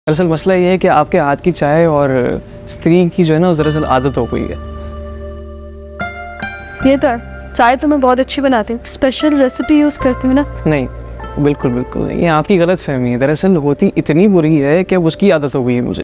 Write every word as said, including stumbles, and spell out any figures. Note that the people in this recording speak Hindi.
दरअसल मसला ये है कि आपके हाथ की चाय और स्त्री की जो है ना दरअसल आदत हो गई है। ये तो है, चाय तो मैं बहुत अच्छी बनाती हूँ, स्पेशल रेसिपी यूज़ करती हूँ ना। नहीं बिल्कुल बिल्कुल नहीं, ये आपकी गलत फहमी है। दरअसल होती इतनी बुरी है कि अब उसकी आदत हो गई है मुझे।